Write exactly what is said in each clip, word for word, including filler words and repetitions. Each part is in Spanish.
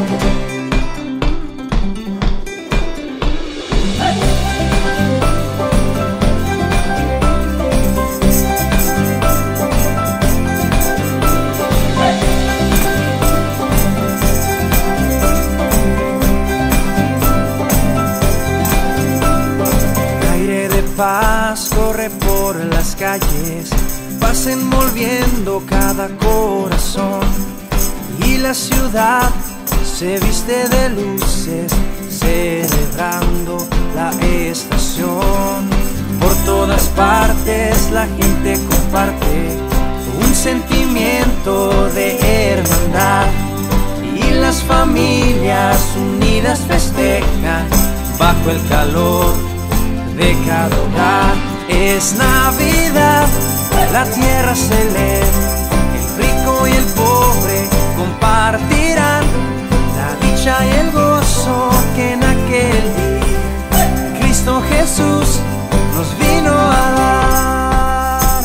Paz corre por las calles, paz envolviendo cada corazón, y la ciudad se viste de luces, celebrando la estación. Por todas partes la gente comparte un sentimiento de hermandad, y las familias unidas festejan bajo el calor de cada hogar. Es Navidad, la tierra celebra, el rico y el pobre compartirán la dicha y el gozo que en aquel día Cristo Jesús nos vino a dar.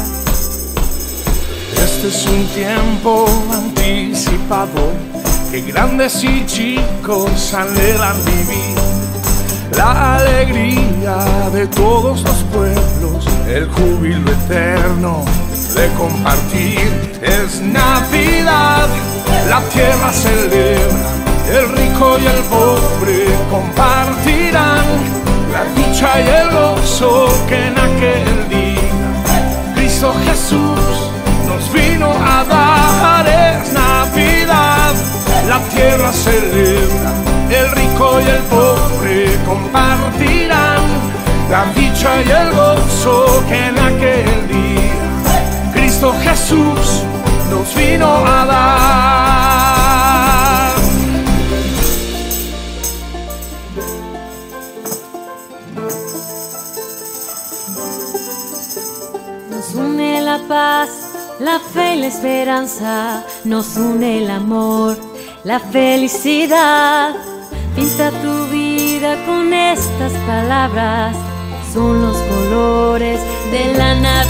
Este es un tiempo anticipado que grandes y chicos anhelan vivir. La alegría de todos los pueblos, el júbilo eterno de compartir. Es Navidad, la tierra celebra, el rico y el pobre compartirán la dicha y el gozo que en aquel día Cristo Jesús nos vino a dar. Es Navidad, la tierra celebra, el rico y el pobre compartirán la dicha y el gozo que en aquel día Cristo Jesús nos vino a dar. Nos une la paz, la fe y la esperanza, nos une el amor, la felicidad. Pinta tu vida con estas palabras, son los colores de la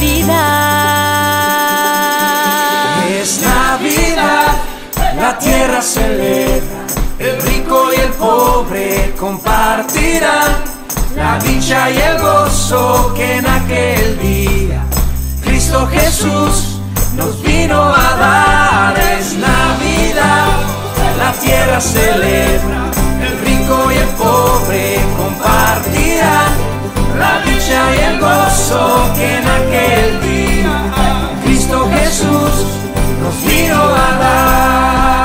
Navidad. Es Navidad, la tierra celebra, el rico y el pobre compartirán la dicha y el gozo que en aquel día Cristo Jesús nos vino a dar. Es Navidad, la tierra celebra, el rico y el pobre compartirán la dicha y el gozo que en aquel día Cristo Jesús nos vino a dar.